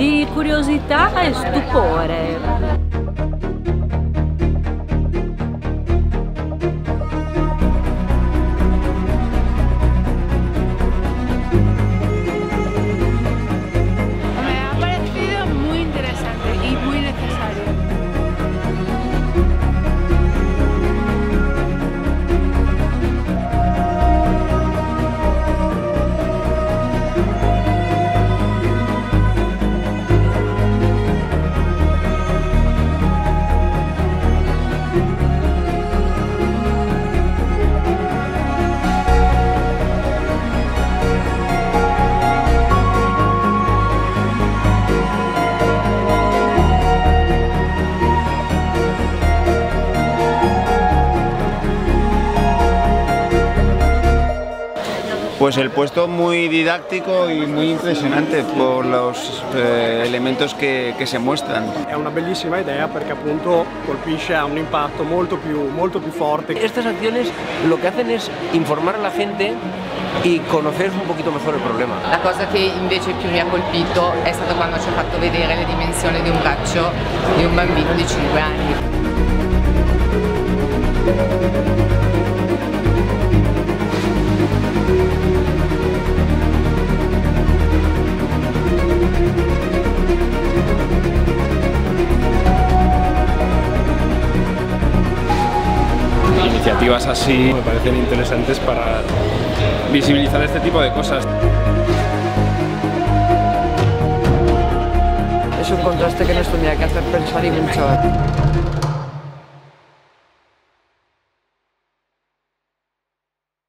di curiosità e stupore. Pues el puesto muy didattico y muy impresionante por los elementos que se muestran. È una bellissima idea perché appunto colpisce a un impatto molto più forte. Estas acciones lo que hacen es informar a la gente y conocer un poquito mejor el problema. La cosa che invece più mi ha colpito è stato quando ci ha fatto vedere le dimensioni di un braccio di un bambino di 5 anni. Iniciativas así me parecen interesantes para visibilizar este tipo de cosas. Es un contraste que nos tendría que hacer pensar y mucho.